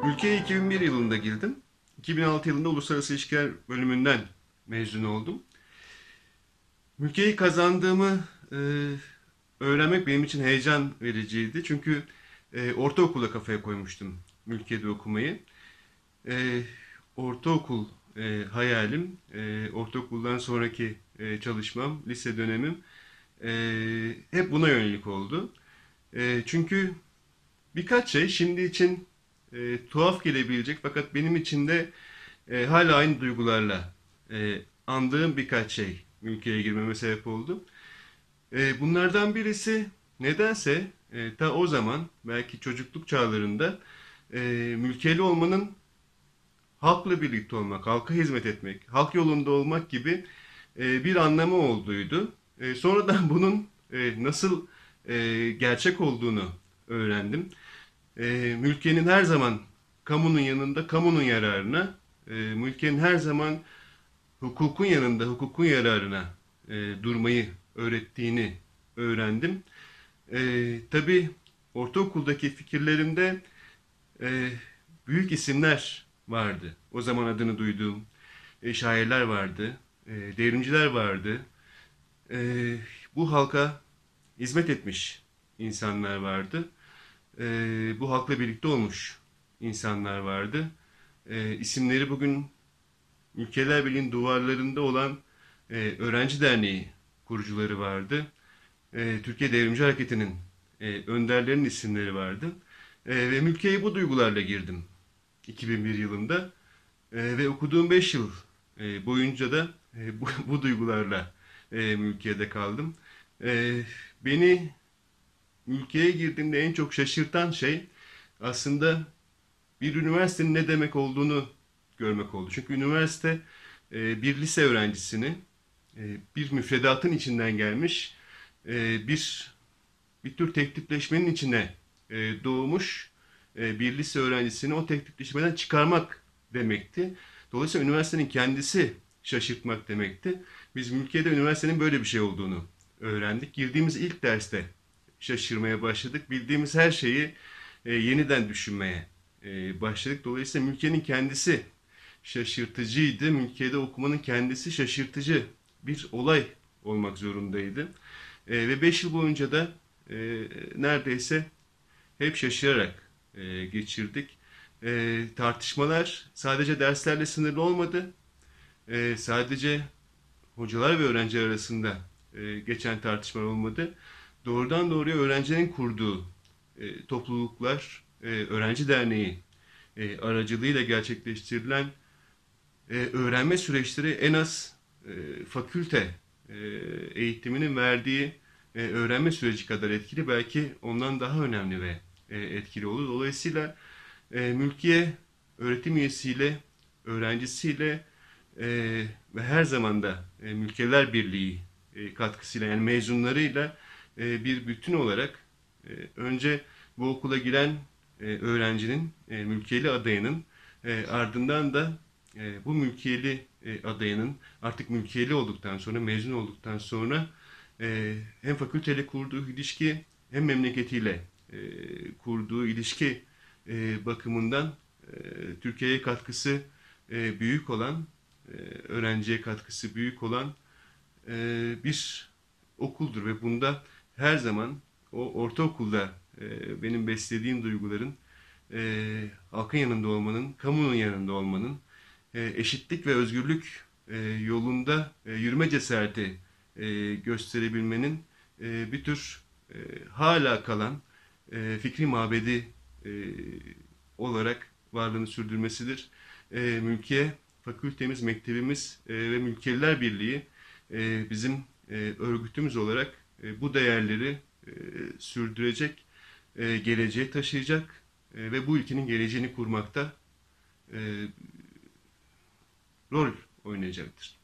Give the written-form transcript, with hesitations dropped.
Ülkeye 2001 yılında girdim. 2006 yılında Uluslararası İlişkiler bölümünden mezun oldum. Ülkeyi kazandığımı öğrenmek benim için heyecan vericiydi. Çünkü ortaokula kafaya koymuştum ülkede okumayı. E, ortaokul hayalim, ortaokuldan sonraki çalışmam, lise dönemim hep buna yönelik oldu. Çünkü birkaç şey şimdi için tuhaf gelebilecek fakat benim için de hala aynı duygularla andığım birkaç şey ülkeye girmeme sebep oldu. Bunlardan birisi nedense ta o zaman belki çocukluk çağlarında e, mülkiyeli olmanın halkla birlikte olmak, halka hizmet etmek, halk yolunda olmak gibi bir anlamı olduğuydu. Sonradan bunun nasıl gerçek olduğunu öğrendim. Mülkiyenin her zaman kamunun yanında, kamunun yararına, mülkiyenin her zaman hukukun yanında, hukukun yararına durmayı öğrettiğini öğrendim. Tabii ortaokuldaki fikirlerimde e, büyük isimler vardı. O zaman adını duyduğum şairler vardı, devrimciler vardı. Bu halka hizmet etmiş insanlar vardı. Bu halkla birlikte olmuş insanlar vardı. İsimleri bugün Ülkeler Birliği'nin duvarlarında olan Öğrenci Derneği kurucuları vardı. Türkiye Devrimci Hareketi'nin önderlerinin isimleri vardı. Ve mülkiyeye bu duygularla girdim 2001 yılında. Ve okuduğum 5 yıl boyunca da bu duygularla mülkiyede kaldım. Beni ülkeye girdiğimde en çok şaşırtan şey aslında bir üniversitenin ne demek olduğunu görmek oldu. Çünkü üniversite bir lise öğrencisini bir müfredatın içinden gelmiş bir tür tek tipleşmenin içine doğmuş bir lise öğrencisini o tek tipleşmeden çıkarmak demekti. Dolayısıyla üniversitenin kendisi şaşırtmak demekti. Biz mülkiyede üniversitenin böyle bir şey olduğunu öğrendik. Girdiğimiz ilk derste şaşırmaya başladık. Bildiğimiz her şeyi yeniden düşünmeye başladık. Dolayısıyla mülkiyenin kendisi şaşırtıcıydı. Mülkiyede okumanın kendisi şaşırtıcı bir olay olmak zorundaydı. Ve 5 yıl boyunca da neredeyse hep şaşırarak geçirdik. Tartışmalar sadece derslerle sınırlı olmadı. Sadece hocalar ve öğrenciler arasında geçen tartışmalar olmadı. Doğrudan doğruya öğrencilerin kurduğu topluluklar, öğrenci derneği aracılığıyla gerçekleştirilen öğrenme süreçleri en az fakülte eğitiminin verdiği öğrenme süreci kadar etkili, belki ondan daha önemli ve etkili olur. Dolayısıyla mülkiye öğretim üyesiyle, öğrencisiyle ve her zaman da Mülkiyeler Birliği katkısıyla, yani mezunlarıyla bir bütün olarak önce bu okula giren öğrencinin, mülkiyeli adayının, ardından da bu mülkiyeli adayının artık mülkiyeli olduktan sonra, mezun olduktan sonra hem fakülteyle kurduğu ilişki hem memleketiyle kurduğu ilişki bakımından Türkiye'ye katkısı büyük olan, öğrenciye katkısı büyük olan bir okuldur ve bunda her zaman o ortaokulda benim beslediğim duyguların halkın yanında olmanın, kamunun yanında olmanın, eşitlik ve özgürlük yolunda yürüme cesareti gösterebilmenin bir tür hala kalan fikri mabedi olarak varlığını sürdürmesidir. Mülkiye, fakültemiz, mektebimiz ve Mülkiyeliler Birliği bizim örgütümüz olarak bu değerleri sürdürecek, geleceğe taşıyacak ve bu ülkenin geleceğini kurmakta rol oynayacaktır.